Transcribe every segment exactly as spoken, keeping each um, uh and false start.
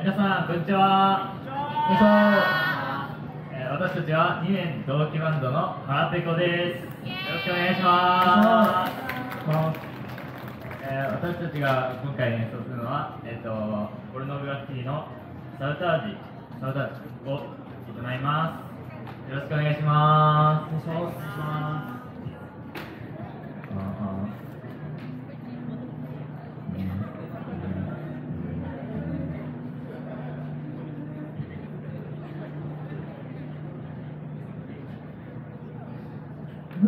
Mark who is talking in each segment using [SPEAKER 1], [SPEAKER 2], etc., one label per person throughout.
[SPEAKER 1] 皆さんこんにちは。よいしょ。えー私たちはにねん同期バンドのはらぺこです。よろしくお願いします。えー私たちが今回演奏するのは、えっ、とポルノグラフィティのサウタージサウタージを行います。よろしくお願いします。お願いします。
[SPEAKER 2] 私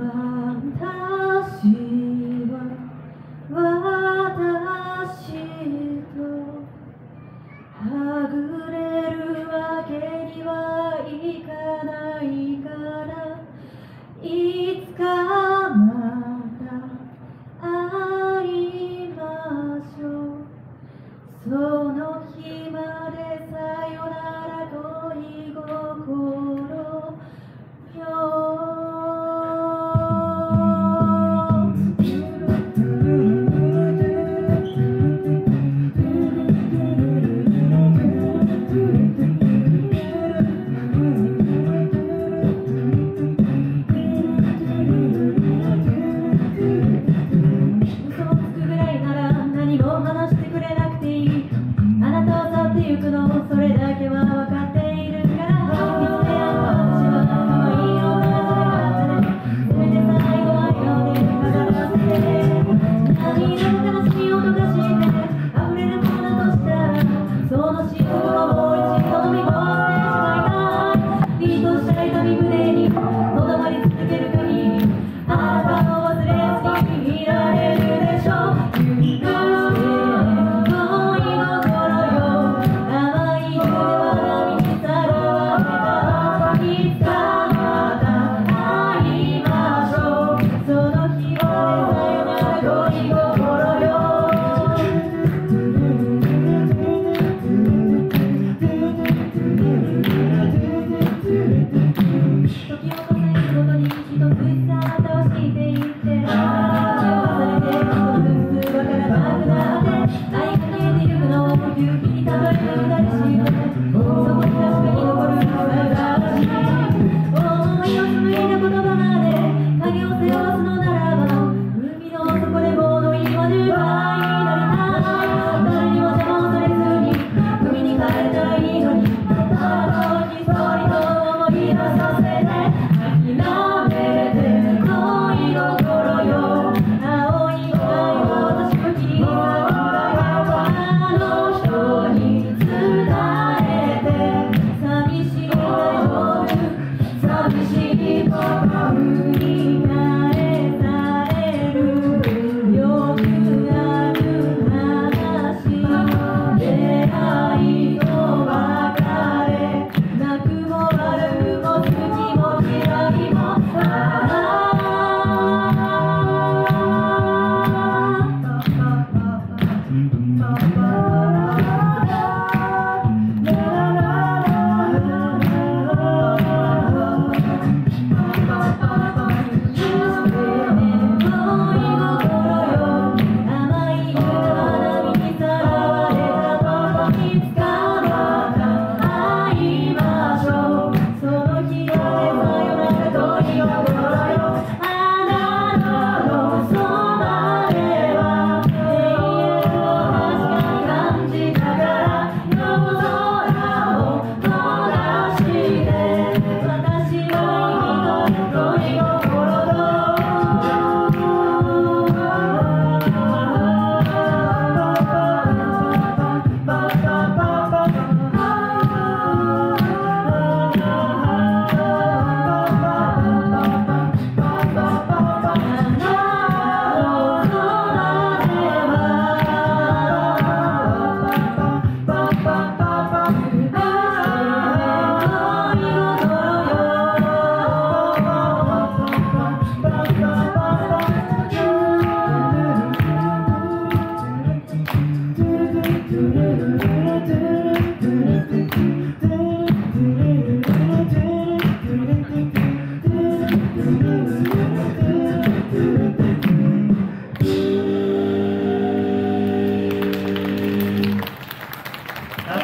[SPEAKER 2] は私とはぐれるわけにはいかないからいつかまた会いましょう。その日までさよなら恋心よ。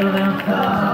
[SPEAKER 1] とうございました。